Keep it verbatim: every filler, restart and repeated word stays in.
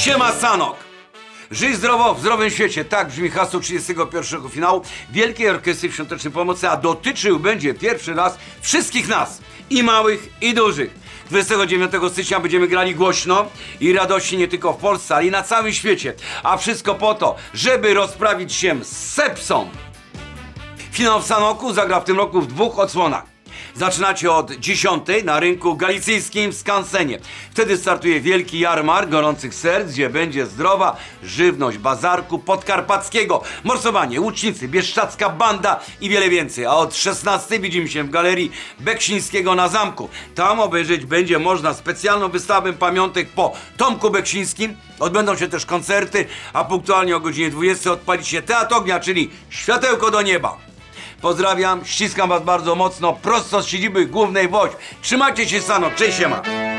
Siema Sanok! Żyj zdrowo w zdrowym świecie. Tak brzmi hasło trzydziestego pierwszego finału Wielkiej Orkiestry Świątecznej Pomocy, a dotyczył będzie pierwszy raz wszystkich nas, i małych, i dużych. dwudziestego dziewiątego stycznia będziemy grali głośno i radośnie nie tylko w Polsce, ale i na całym świecie. A wszystko po to, żeby rozprawić się z sepsą. Finał w Sanoku zagra w tym roku w dwóch odsłonach. Zaczynacie od dziesiątej na rynku galicyjskim w Skansenie. Wtedy startuje wielki jarmark gorących serc, gdzie będzie zdrowa żywność bazarku podkarpackiego, morsowanie, łucznicy, bieszczacka banda i wiele więcej. A od szesnastej widzimy się w Galerii Beksińskiego na Zamku. Tam obejrzeć będzie można specjalną wystawę pamiątek po Tomku Beksińskim. Odbędą się też koncerty, a punktualnie o godzinie dwudziestej odpali się Teatr Ognia, czyli światełko do nieba. Pozdrawiam, ściskam was bardzo mocno, prosto z siedziby głównej Woź. Trzymajcie się, Sanok, cześć, siema.